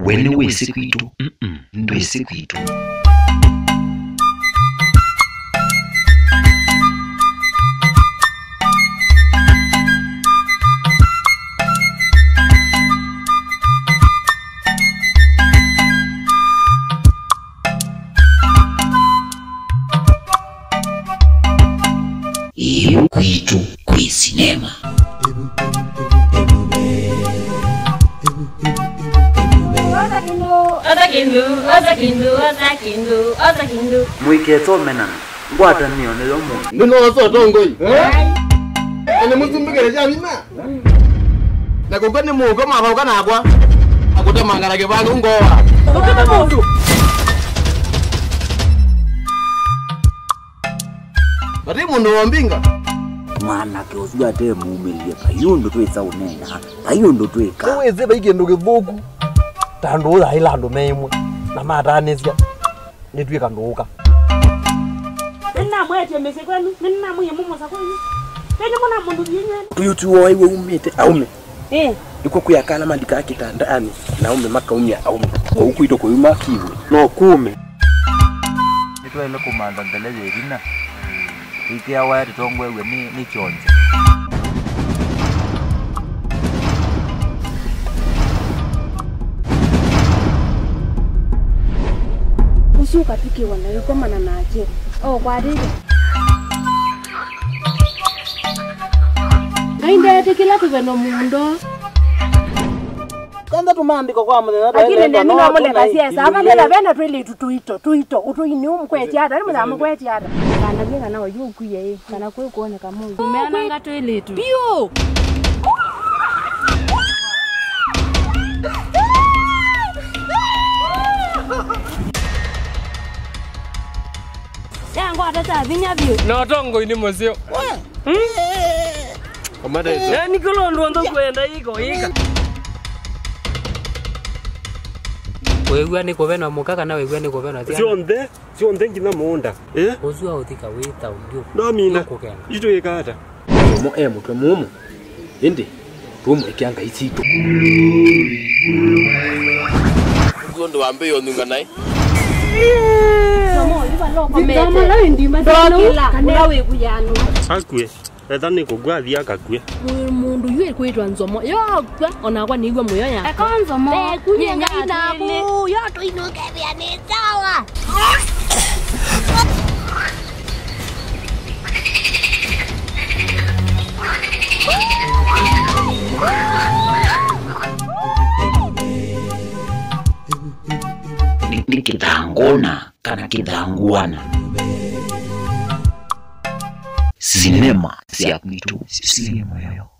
wene wese kwitu ndo wese kwitu. Iyo kwitu kwi sinema. Azakindu. Mwiketo menana. Ngwata niyo ne yomo. Nino so tongoi. Ene mutumbikere jamina. Na kokane mu ko ma ka na kwa. Akuta mangara ke ba ngowa. Ukata mundu. Bari mundu wambinga. Mwana ke uswa te mumelie kayundo twetsa unena. Kayundo tweka. Weze bayigendo kevuku. Tando la ilando memwe. Na matanezya. Nitwika ndoka. Nina mwete mesekwenu, nina muye mumo sakwenu. Nene mwana mundu yenyewe. Tuyutu wewe umete aume. Iko kuyakala mandika akitandani na ume maka umya aume. Kwa huku ito kwa umakiwe. No kume. Nitwa ile komanda ndeleje irina. Ikia wari tongwewe ni chonje. Usuka tuki wana yuko mana naje. Kwa dide. Ngainde tekila tuveno mundo. Kanda tumandiko kwa mwana. Akile nemi no mole kasiesa. Abalela bena twili tuito. Utuini umkweti hata. Ari mwana mkweti hata. Kana jenga nawo yukuye. Kana kwe kuone kama. Umeana ngato ile tu. Pio. Yango atata vinya bio. No tongo ini mosio. Kamada hizo. Nikolo ndo kwenda iko ika. Wewe ni kovena mukaka na wewe ni kovena tia. Sionde ngina muunda. Ozua utika wita undio. No mina. Ito yekata. Mo mutwe mumu. Ende. Tumu ekyanga isito. Ngondo wambe yonunga nai. Ndama la ndima dala kana we kuyano Akwe ethani kugwathi akakwe mundu yue kwitwa nzomo yokwa ona kwa nigwa muyo ya ekonzomo kunyenga inabu yoto inuke bia ni sawa Ni kithangona kana kithanguana. Sinema siya kwitu, sinema yayo.